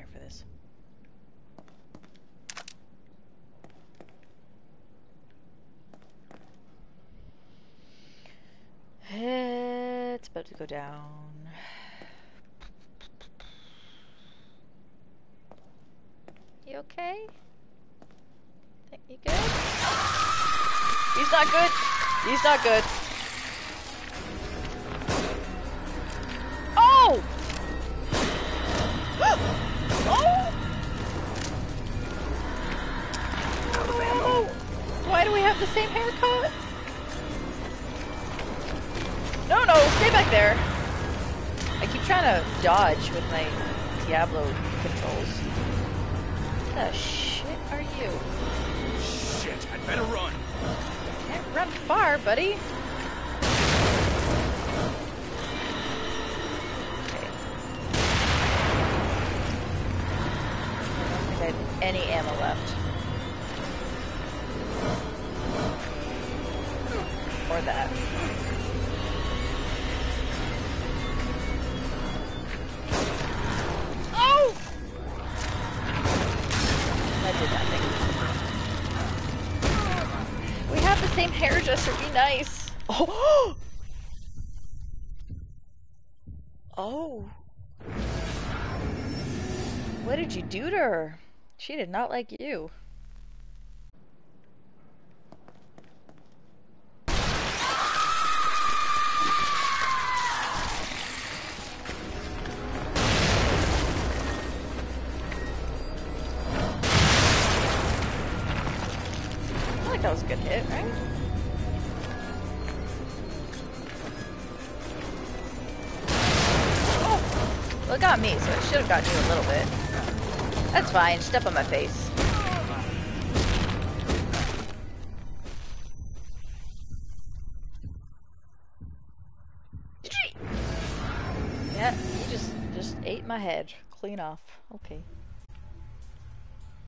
care for this. It's about to go down. You okay? Think you good? He's not good. He's not good. Oh! Oh! Oh! Why do we have the same haircut? No, no, stay back there. I keep trying to dodge with my Diablo controls. What the shit are you? Shit, I'd better run. Can't run far, buddy. Okay. I don't think I have any ammo left. Or that. Oh! That did nothing. We have the same hairdresser, be nice. Oh! Oh. What did you do to her? She did not like you. I feel like that was a good hit, right? Well, it got me, so it should have gotten you a little bit. That's fine. Step on my face. Yeah, you just ate my head. Clean off. Okay.